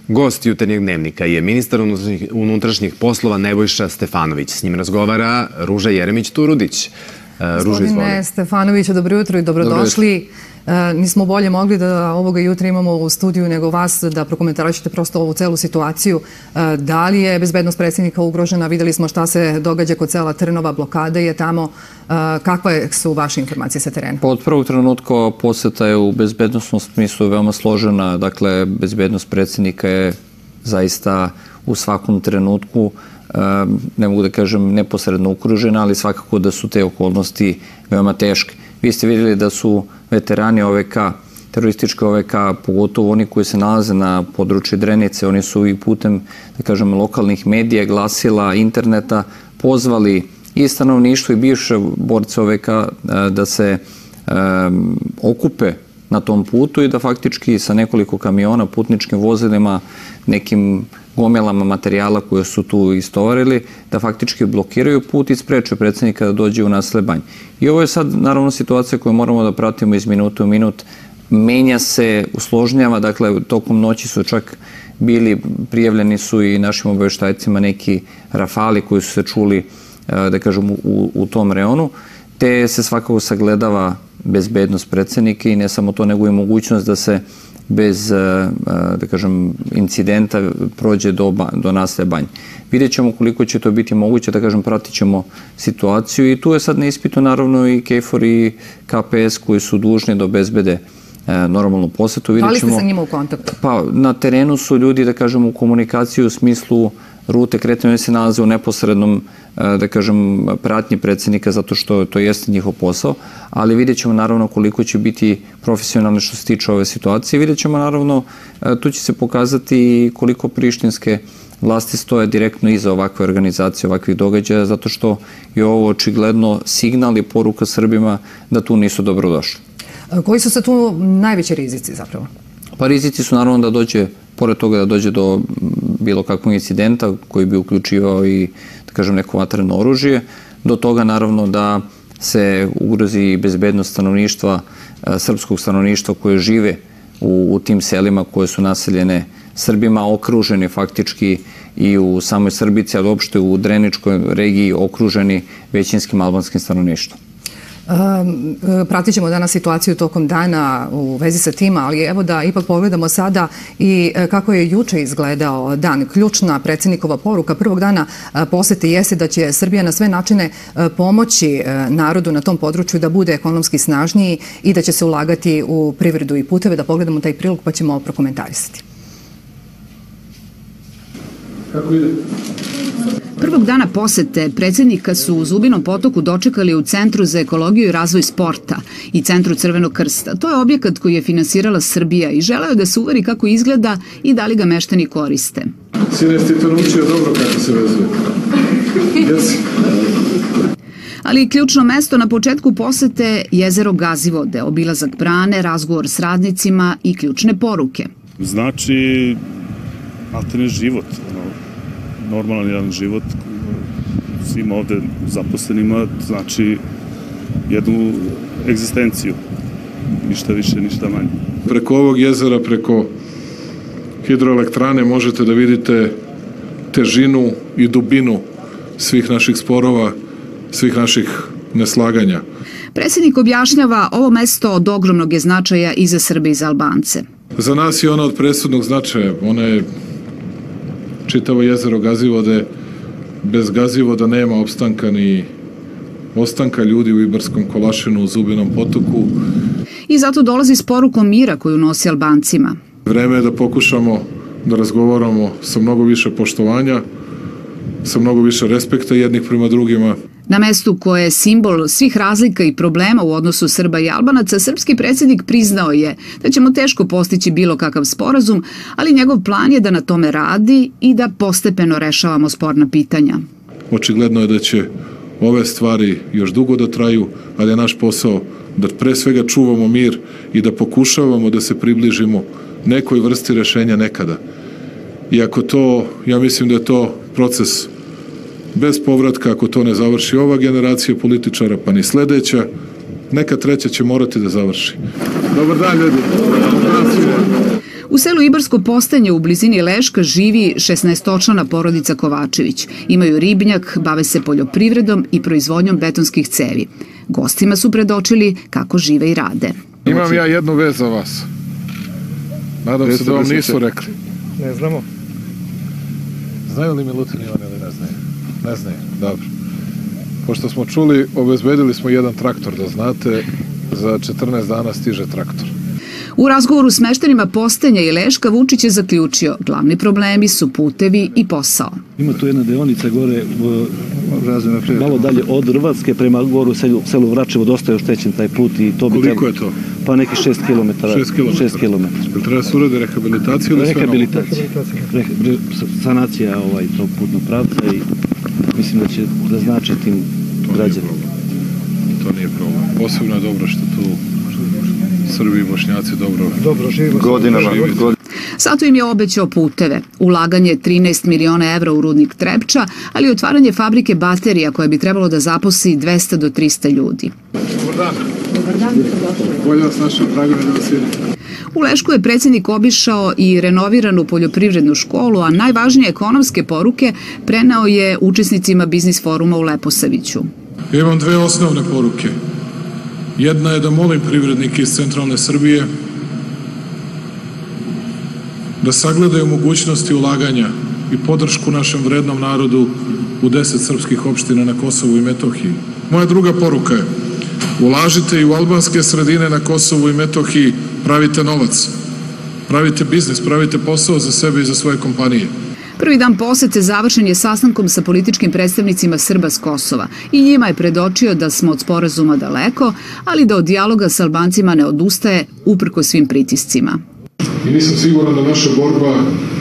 Gost Jutarnjeg dnevnika je ministar unutrašnjih poslova Nebojša Stefanović. S njim razgovara Ruža Jeremić-Turudić. Gospodine Stefanoviću, dobro jutro i dobrodošli. Nismo bolje mogli da ovoga jutra imamo u studiju nego vas da prokomentarišete prosto ovu celu situaciju. Da li je bezbednost predsjednika ugrožena? Videli smo šta se događa kod sela Trnova, blokada je tamo. Kakve su vaše informacije sa terena? Od prvog trenutka poseta je u bezbednostnom smislu veoma složena. Dakle, bezbednost predsjednika je zaista u svakom trenutku, ne mogu da kažem neposredno ugrožena, ali svakako da su te okolnosti veoma teške. Vi ste vidjeli da su veterani OVK, terorističke OVK, pogotovo oni koji se nalaze na području Drenice, oni su i putem, da kažem, lokalnih medija, glasila, interneta, pozvali i stanovništvo i bivše borce OVK da se okupe na tom putu i da faktički sa nekoliko kamiona, putničkim vozilima, nekim gomilama materijala koje su tu istovarili, da faktički blokiraju put i spreče predsjednika da dođe u naselje Banj. I ovo je sad naravno situacija koju moramo da pratimo iz minuta u minut. Menja se, usložnjava, dakle tokom noći su čak bili, prijavljeni su i našim obavještajcima neki rafali koji su se čuli, da kažem, u tom reonu, te se svakako sagledava bezbednost predsjednika i ne samo to, nego i mogućnost da se bez, da kažem, incidenta prođe do naselja Banj. Vidjet ćemo koliko će to biti moguće, da kažem, pratit ćemo situaciju i tu je sad na ispitu naravno i KFOR i KPS koji su dužni da obezbede normalnu posetu. Da li ste sa njima u kontaktu? Pa na terenu su ljudi, da kažem, u komunikaciji u smislu rute kretanja se nalaze u neposrednom, da kažem, pratnji predsjednika zato što to jeste njihov posao, ali vidjet ćemo naravno koliko će biti profesionalno što se tiče ove situacije. Vidjet ćemo naravno, tu će se pokazati koliko prištinske vlasti stoje direktno iza ovakve organizacije, ovakvih događaja, zato što je ovo očigledno signal i poruka Srbima da tu nisu dobrodošli. Koji su sad tu najveći rizici zapravo? Pa rizici su naravno da dođe, pored toga da dođe do bilo kakvog incidenta koji bi uključivao i, da kažem, neko vatreno oružje, do toga naravno da se ugrozi bezbednost stanovništva, srpskog stanovništva koje žive u tim selima koje su naseljene Srbima, okruženi faktički i u samoj Srbici, ali uopšte u Dreničkoj regiji okruženi većinskim albanskim stanovništvom. Pratit ćemo danas situaciju tokom dana u vezi sa tim, ali evo da ipak pogledamo sada i kako je juče izgledao dan. Ključna predsjednikova poruka prvog dana posete jeste da će Srbija na sve načine pomoći narodu na tom području da bude ekonomski snažniji i da će se ulagati u privredu i puteve. Da pogledamo taj prilog pa ćemo prokomentarisati. Kako ide? Prvog dana posete predsjednika su u Zubinom Potoku dočekali u Centru za ekologiju i razvoj sporta i Centru Crvenog krsta. To je objekat koji je finansirala Srbija i želeo da se uveri kako izgleda i da li ga meštani koriste. Sine, ti to naučio dobro kako se vezuje. Jesi? Ali ključno mesto na početku posete jezero Gazivode, obilazak brane, razgovor s radnicima i ključne poruke. Znači, alterne život, normalan jedan život svima ovde zaposlenima, znači jednu egzistenciju, ništa više, ništa manje. Preko ovog jezera, preko hidroelektrane možete da vidite težinu i dubinu svih naših sporova, svih naših neslaganja. Predsjednik objašnjava ovo mesto od ogromnog je značaja i za Srbe i za Albance. Za nas je ona od presudnog značaja. Ona je čitavo jezero Gazivode. Bez Gazivoda nema opstanka ni ostanka ljudi u Ibarskom Kolašinu, u Zubinom Potoku. I zato dolazi s porukom mira koju nosi Albancima. Vreme je da pokušamo da razgovaramo sa mnogo više poštovanja, sa mnogo više respekta jednih prema drugima. Na mestu koje je simbol svih razlika i problema u odnosu Srba i Albanaca, srpski predsjednik priznao je da ćemo teško postići bilo kakav sporazum, ali njegov plan je da na tome radi i da postepeno rešavamo sporna pitanja. Očigledno je da će ove stvari još dugo da traju, ali je naš posao da pre svega čuvamo mir i da pokušavamo da se približimo nekoj vrsti rešenja nekada. Iako to, ja mislim da je to proces bez povratka, ako to ne završi ova generacija političara, pa ni sledeća, neka treća će morati da završi. Dobar dan, ljudi. U selu Ibarsko Postanje u blizini Leška živi 16-člana porodica Kovačević. Imaju ribnjak, bave se poljoprivredom i proizvodnjom betonskih cevi. Gostima su predočili kako žive i rade. Imam ja jednu vez za vas. Nadam se da vam nisu rekli. Ne znamo. Znaju li Milutin Ivan ili ne znaju? Ne znaju, dobro. Pošto smo čuli, obezbedili smo jedan traktor, da znate, za 14 dana stiže traktor. U razgovoru s meštanima Postanja i Leška Vučić je zaključio, glavni problemi su putevi i posao. Ima tu jedna deonica gore, malo dalje od Hrvatske prema goru selu Vračevo, dosta je oštećen taj put i to bi... Koliko je to? Pa neki 6 km. 6 km. Treba se uradi rehabilitaciju ili sve novo? Rehabilitacija. Sanacija tog putnog pravca i mislim da će da znači tim građanima. To nije problem. Posebno je dobro što tu Srbi i Bošnjaci dobro žive. Godinama. Zato im je obećao puteve, ulaganje 13 miliona evra u rudnik Trepča, ali i otvaranje fabrike baterija koja bi trebalo da zaposli 200 do 300 ljudi. Dobar dan. Bolje vas našao, drago mi da vas vidim. U Lešku je predsjednik obišao i renoviranu poljoprivrednu školu, a najvažnije ekonomske poruke preneo je učesnicima biznis foruma u Leposaviću. Ja imam dve osnovne poruke. Jedna je da molim privrednike iz centralne Srbije da sagledaju mogućnosti ulaganja i podršku našem vrednom narodu u 10 srpskih opština na Kosovu i Metohiji. Moja druga poruka je: ulažite i u albanske sredine na Kosovu i Metohiji, pravite novac, pravite biznis, pravite posao za sebe i za svoje kompanije. Prvi dan posete završen je sastankom sa političkim predstavnicima Srba s Kosova i njima je predočio da smo od sporazuma daleko, ali da od dijaloga s Albancima ne odustaje uprko svim pritiscima. I nisam siguran da naša borba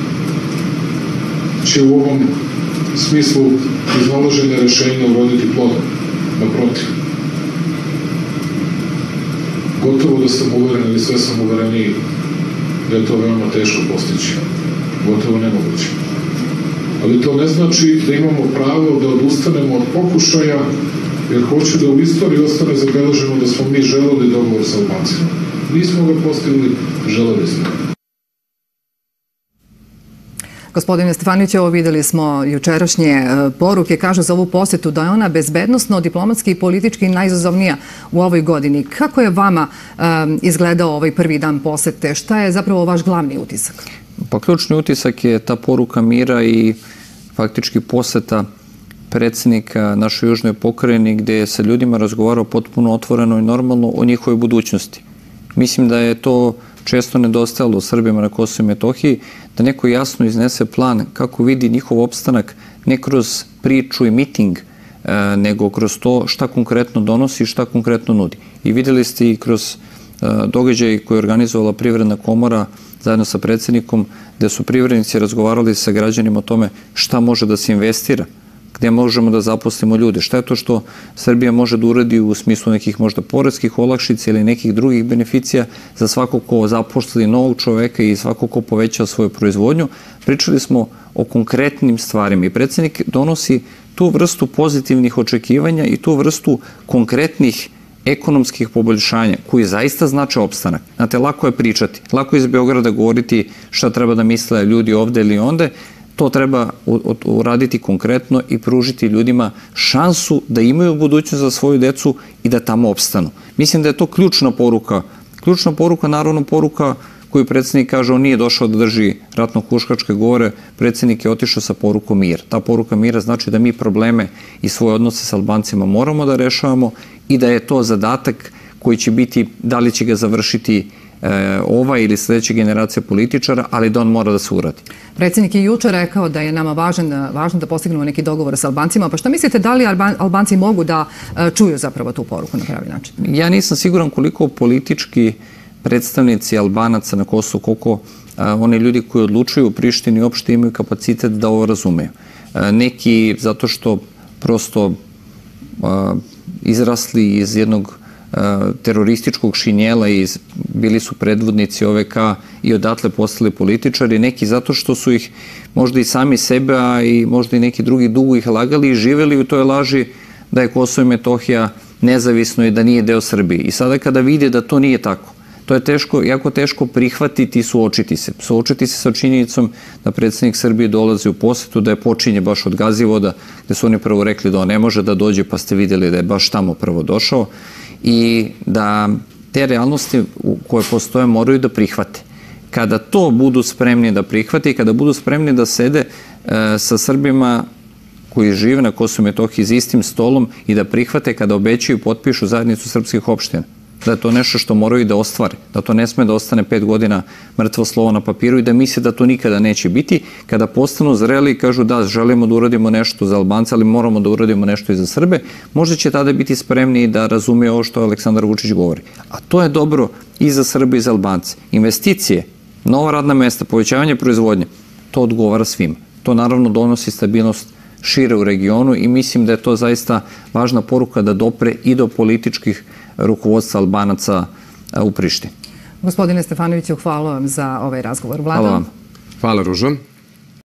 će u ovom smislu iznalaženja rešenja uroditi plodom. Naprotiv. Gotovo da sam uveren ili sve sam uvereniji da je to veoma teško postići. Gotovo nemoguće. Ali to ne znači da imamo pravo da odustanemo od pokušaja, jer hoću da u istoriji ostane zabeleženo da smo mi želeli dogovor sa Albancima. Nismo ga postigli, želeli smo. Gospodine Stefanović, evo videli smo jučerašnje poruke, kažu za ovu posjetu da je ona bezbednosno, diplomatski i politički najizazovnija u ovoj godini. Kako je vama izgledao ovaj prvi dan posete? Šta je zapravo vaš glavni utisak? Pa ključni utisak je ta poruka mira i faktički poseta predsjednika našoj južnoj pokrajini gdje je sa ljudima razgovarao potpuno otvoreno i normalno o njihovoj budućnosti. Mislim da je to često nedostajalo Srbima na Kosovu i Metohiji, da neko jasno iznese plan kako vidi njihov opstanak ne kroz priču i miting, nego kroz to šta konkretno donosi i šta konkretno nudi. I vidjeli ste i kroz događaj koji je organizovala Privredna komora zajedno sa predsjednikom, gdje su privrednici razgovarali sa građanima o tome šta može da se investira, gdje možemo da zaposlimo ljude, šta je to što Srbija može da uradi u smislu nekih možda poreskih olakšica ili nekih drugih beneficija za svako ko zaposli novog čoveka i svako ko poveća svoju proizvodnju. Pričali smo o konkretnim stvarima i predsjednik donosi tu vrstu pozitivnih očekivanja i tu vrstu konkretnih ekonomskih poboljšanja koji zaista znače opstanak. Znate, lako je pričati, lako je iz Beograda govoriti šta treba da misle ljudi ovde ili onde. To treba uraditi konkretno i pružiti ljudima šansu da imaju budućnost za svoju decu i da tamo opstanu. Mislim da je to ključna poruka, naravno poruka koju predsjednik kaže, on nije došao da drži ratno-huškačke govore, predsjednik je otišao sa porukom mir. Ta poruka mira znači da mi probleme i svoje odnose sa Albancima moramo da rešavamo i da je to zadatak koji će biti, da li će ga završiti ova ili sljedeća generacija političara, ali da on mora da se uradi. Predsjednik je jučer rekao da je nama važno da postignemo neki dogovor sa Albancima, pa šta mislite da li Albanci mogu da čuju zapravo tu poruku na pravi način? Ja nisam siguran koliko politički predstavnici Albanaca na Kosovu, koliko oni ljudi koji odlučuju u Prištini uopšte imaju kapacitet da ovo razumeju. Neki zato što prosto izrasli iz jednog terorističkog šinjela i bili su predvodnici OVK i odatle postali političari, neki zato što su ih možda i sami sebe, a i možda i neki drugi dugo ih lagali i živeli u toj laži da je Kosovo i Metohija nezavisno i da nije deo Srbije. I sada kada vide da to nije tako, To je jako teško prihvatiti i suočiti se. Suočiti se sa činjenicom da predsjednik Srbije dolazi u posetu, da je počinje baš od Gazivoda, gde su oni prvo rekli da on ne može da dođe, pa ste vidjeli da je baš tamo prvo došao i da te realnosti koje postoje moraju da prihvate. Kada to budu spremni da prihvate i kada budu spremni da sede sa Srbima koji žive na Kosovu i Metohiji za istim stolom i da prihvate kada obećaju i potpišu zajednicu srpskih opština. Da je to nešto što moraju da ostvare, da to ne sme da ostane 5 godina mrtvo slovo na papiru i da misle da to nikada neće biti. Kada postanu zreli i kažu da želimo da uradimo nešto za Albance, ali moramo da uradimo nešto i za Srbe, možda će tada biti spremni da razume ovo što Aleksandar Vučić govori. A to je dobro i za Srbe i za Albance. Investicije, nova radna mesta, povećavanje proizvodnje, to odgovara svima. To naravno donosi stabilnost šire u regionu i mislim da je to zaista važna poruka da dopre i do političkih rukovodstva Albanaca u Prištini. Gospodine Stefanoviću, hvala vam za ovaj razgovor. Vlada. Hvala vam. Hvala, Ružo.